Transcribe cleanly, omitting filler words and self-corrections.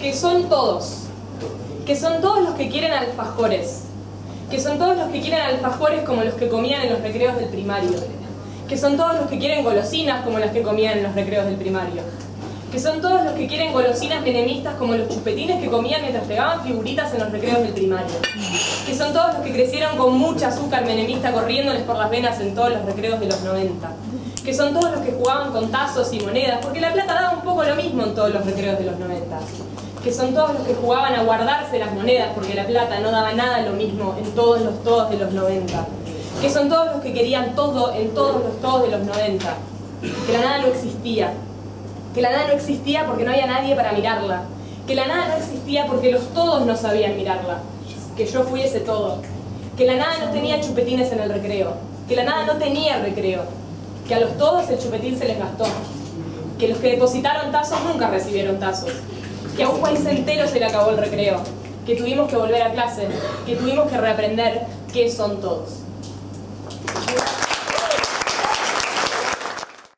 que son todos los que quieren alfajores, que son todos los que quieren alfajores como los que comían en los recreos del primario, que son todos los que quieren golosinas como las que comían en los recreos del primario, que son todos los que quieren golosinas menemistas como los chupetines que comían mientras pegaban figuritas en los recreos del primario, que son todos los que crecieron con mucha azúcar menemista corriéndoles por las venas en todos los recreos de los 90, que son todos los que jugaban con tazos y monedas, porque la plata daba un poco lo mismo en todos los recreos de los 90, que son todos los que jugaban a guardarse las monedas, porque la plata no daba nada lo mismo en todos los todos de los 90, que son todos los que querían todo en todos los todos de los 90, que la nada no existía, que la nada no existía porque no había nadie para mirarla, que la nada no existía porque los todos no sabían mirarla, que yo fui ese todo, que la nada no tenía chupetines en el recreo, que la nada no tenía recreo, que a los todos el chupetín se les gastó, que los que depositaron tazos nunca recibieron tazos, que a un país entero se le acabó el recreo, que tuvimos que volver a clase, que tuvimos que reaprender qué son todos.